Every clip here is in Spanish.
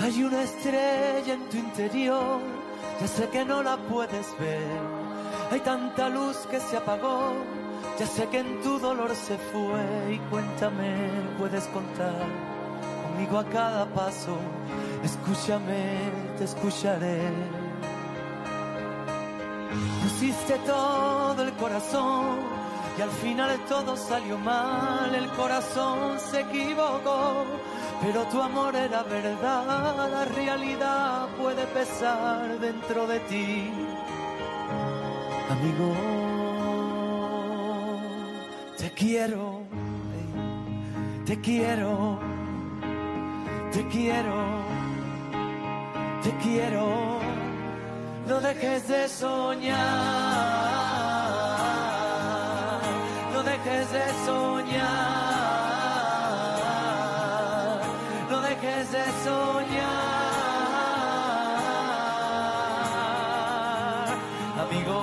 Hay una estrella en tu interior, ya sé que no la puedes ver. Hay tanta luz que se apagó, ya sé que en tu dolor se fue. Y cuéntame, puedes contar conmigo a cada paso. Escúchame, te escucharé. Pusiste todo el corazón y al final todo salió mal. El corazón se equivocó, pero tu amor era verdad. La realidad puede pesar dentro de ti, amigo. Te quiero, te quiero, te quiero, te quiero. No dejes de soñar, no dejes de soñar, no dejes de soñar, amigo.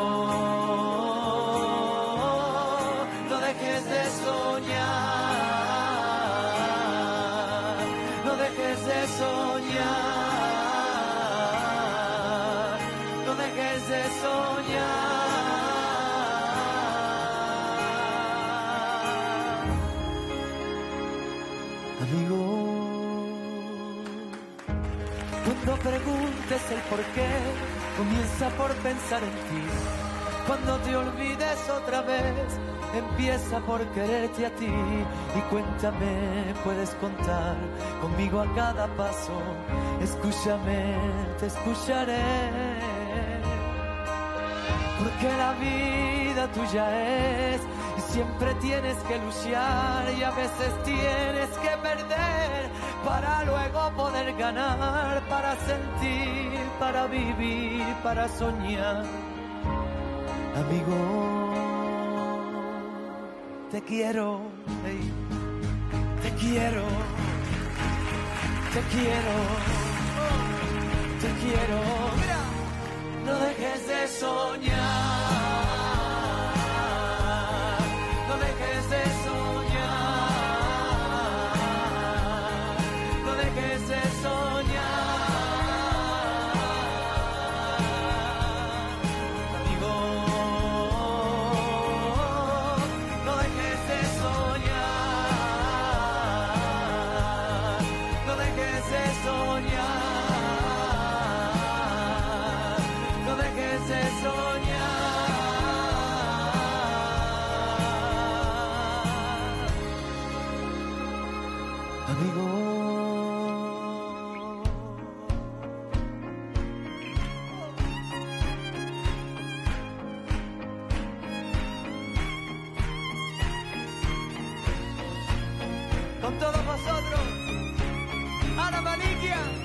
No dejes de soñar, no dejes de soñar. De soñar, amigo. Cuando preguntes el por qué, comienza por pensar en ti. Cuando te olvides otra vez, empieza por quererte a ti. Y cuéntame, puedes contar conmigo a cada paso. Escúchame, te escucharé. Porque la vida tuya es y siempre tienes que luchar y a veces tienes que perder para luego poder ganar, para sentir, para vivir, para soñar. Amigo, te quiero, hey, te quiero, te quiero, te quiero. Mira. No dejes de soñar, no dejes de soñar, no dejes de soñar, amigo. No dejes de soñar, no dejes de soñar. De soñar, amigo. Con todos vosotros, Ana Malikia.